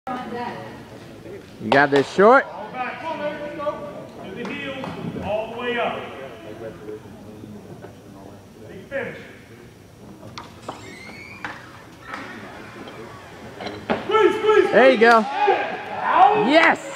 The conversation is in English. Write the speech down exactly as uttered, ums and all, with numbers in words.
You got this short? All back. Come on, Larry, let's go. To the heels, all the way up. Big finish. There you go. Yes!